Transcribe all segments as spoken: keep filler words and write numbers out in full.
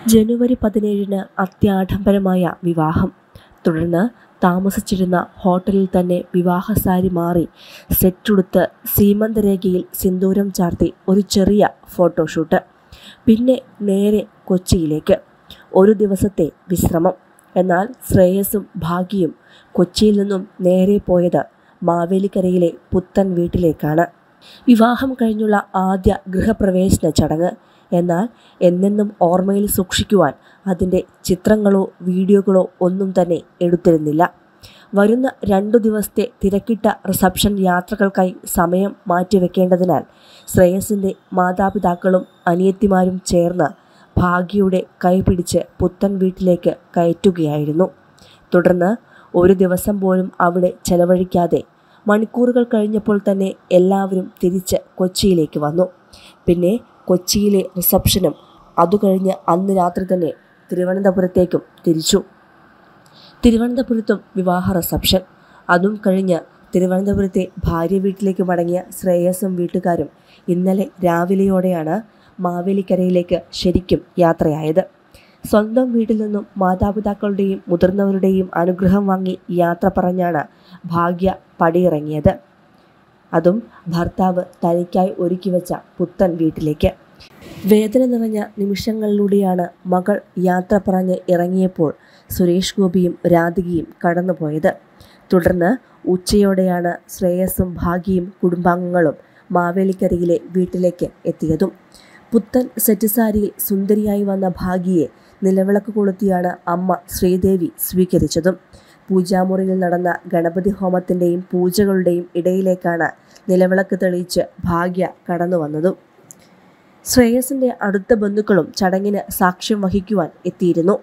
ജനുവരി പതിനേഴിന് അത്യാഡംബരമായ വിവാഹം. തുടർന്ന് താമസിച്ചിരുന്ന ഹോട്ടലിൽ തന്നെ വിവാഹസാരി മാറി സെറ്റുടുത്ത് സീമന്തരേഖയിൽ സിന്ദൂരം ചാർത്തി ഒരു ചെറിയ ഫോട്ടോഷൂട്ട്. പിന്നെ നേരെ കൊച്ചിയിലേക്ക്. ഒരു ദിവസത്തെ വിശ്രമം. എന്നാൽ ശ്രേയസും ഭാഗ്യയും കൊച്ചിയിൽ നിന്നും നേരെ പോയത് മാവേലിക്കരയിലെ പുത്തൻ വീട്ടിലേക്കാണ്. വിവാഹം കഴിഞ്ഞുള്ള ആദ്യ ഗൃഹപ്രവേശന ചടങ്ങ്. എന്നാൽ എന്നെന്നും ഓർമ്മയിൽ സൂക്ഷിക്കുവാൻ അതിൻ്റെ ചിത്രങ്ങളോ വീഡിയോകളോ ഒന്നും തന്നെ എടുത്തിരുന്നില്ല. വരുന്ന രണ്ടു ദിവസത്തെ തിരക്കിട്ട റിസപ്ഷൻ യാത്രകൾക്കായി സമയം മാറ്റിവെക്കേണ്ടതിനാൽ ശ്രേയസിൻ്റെ മാതാപിതാക്കളും അനിയത്തിമാരും ചേർന്ന് ഭാഗ്യയുടെ കൈപിടിച്ച് പുത്തൻ വീട്ടിലേക്ക് കയറ്റുകയായിരുന്നു. തുടർന്ന് ഒരു ദിവസം പോലും അവിടെ ചെലവഴിക്കാതെ മണിക്കൂറുകൾ കഴിഞ്ഞപ്പോൾ തന്നെ എല്ലാവരും തിരിച്ച് കൊച്ചിയിലേക്ക് വന്നു. പിന്നെ കൊച്ചിയിലെ റിസപ്ഷനും അതുകഴിഞ്ഞ് അന്ന് രാത്രി തന്നെ തിരുവനന്തപുരത്തേക്കും തിരിച്ചു. തിരുവനന്തപുരത്തും വിവാഹ റിസപ്ഷൻ. അതും കഴിഞ്ഞ് തിരുവനന്തപുരത്തെ ഭാര്യ വീട്ടിലേക്ക് മടങ്ങിയ ശ്രേയസും വീട്ടുകാരും ഇന്നലെ രാവിലെയോടെയാണ് മാവേലിക്കരയിലേക്ക് ശരിക്കും യാത്രയായത്. സ്വന്തം വീട്ടിൽ നിന്നും മാതാപിതാക്കളുടെയും മുതിർന്നവരുടെയും അനുഗ്രഹം വാങ്ങി യാത്ര പറഞ്ഞാണ് ഭാഗ്യ പടിയിറങ്ങിയത്. അതും ഭർത്താവ് തനിക്കായി ഒരുക്കിവെച്ച പുത്തൻ വീട്ടിലേക്ക്. വേദന നിറഞ്ഞ നിമിഷങ്ങളിലൂടെയാണ് മകൾ യാത്ര പറഞ്ഞ് ഇറങ്ങിയപ്പോൾ സുരേഷ് ഗോപിയും രാധികയും കടന്നുപോയത്. തുടർന്ന് ഉച്ചയോടെയാണ് ശ്രേയസും ഭാഗ്യയും കുടുംബാംഗങ്ങളും മാവേലിക്കരയിലെ വീട്ടിലേക്ക് എത്തിയതും. പുത്തൻ സെറ്റ് സാരിയിൽ സുന്ദരിയായി വന്ന ഭാഗ്യയെ നിലവിളക്ക് കൊളുത്തിയാണ് അമ്മ ശ്രീദേവി സ്വീകരിച്ചതും. പൂജാമുറിയിൽ നടന്ന ഗണപതി ഹോമത്തിൻ്റെയും പൂജകളുടെയും ഇടയിലേക്കാണ് നിലവിളക്ക് തെളിയിച്ച് ഭാഗ്യ കടന്നു വന്നതും. ശ്രേയസിൻ്റെ അടുത്ത ബന്ധുക്കളും ചടങ്ങിന് സാക്ഷ്യം വഹിക്കുവാൻ എത്തിയിരുന്നു.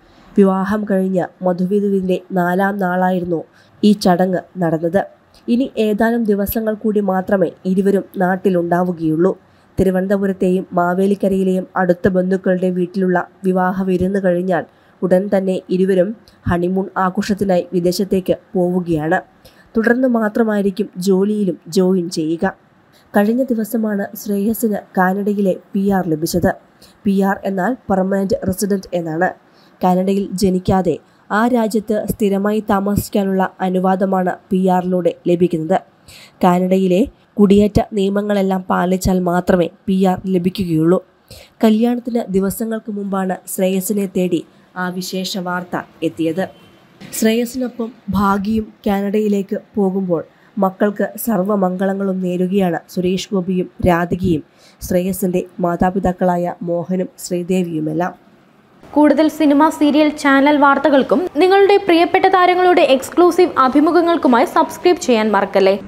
വിവാഹം കഴിഞ്ഞ് മധുവിധുവിൻ്റെ നാലാം നാളായിരുന്നു ഈ ചടങ്ങ് നടന്നത്. ഇനി ഏതാനും ദിവസങ്ങൾ കൂടി മാത്രമേ ഇരുവരും നാട്ടിലുണ്ടാവുകയുള്ളൂ. തിരുവനന്തപുരത്തെയും മാവേലിക്കരയിലെയും അടുത്ത ബന്ധുക്കളുടെ വീട്ടിലുള്ള വിവാഹ വിരുന്ന് കഴിഞ്ഞാൽ ഉടൻ തന്നെ ഇരുവരും ഹണിമൂൺ ആഘോഷത്തിനായി വിദേശത്തേക്ക് പോവുകയാണ്. തുടർന്ന് മാത്രമായിരിക്കും ജോലിയിലും ജോയിൻ ചെയ്യുക. കഴിഞ്ഞ ദിവസമാണ് ശ്രേയസിന് കാനഡയിലെ പി ആർ ലഭിച്ചത്. പി ആർ എന്നാൽ പെർമനന്റ് റെസിഡന്റ് എന്നാണ്. കാനഡയിൽ ജനിക്കാതെ ആ രാജ്യത്ത് സ്ഥിരമായി താമസിക്കാനുള്ള അനുവാദമാണ് പി ആറിലൂടെ ലഭിക്കുന്നത്. കാനഡയിലെ കുടിയേറ്റ നിയമങ്ങളെല്ലാം പാലിച്ചാൽ മാത്രമേ പി ആർ ലഭിക്കുകയുള്ളൂ. കല്യാണത്തിന് ദിവസങ്ങൾക്ക് മുമ്പാണ് ശ്രേയസിനെ തേടി ആ വിശേഷ വാർത്ത എത്തിയത്. ശ്രേയസിനൊപ്പം ഭാഗ്യയും കാനഡയിലേക്ക് പോകുമ്പോൾ മക്കൾക്ക് സർവ്വമംഗളങ്ങളും നേരുകയാണ് സുരേഷ് ഗോപിയും രാധികയും ശ്രേയസിൻ്റെ മാതാപിതാക്കളായ മോഹനും ശ്രീദേവിയുമെല്ലാം. കൂടുതൽ സിനിമ, സീരിയൽ, ചാനൽ വാർത്തകൾക്കും നിങ്ങളുടെ പ്രിയപ്പെട്ട താരങ്ങളുടെ എക്സ്ക്ലൂസീവ് അഭിമുഖങ്ങൾക്കുമായി സബ്സ്ക്രൈബ് ചെയ്യാൻ മറക്കല്ലേ.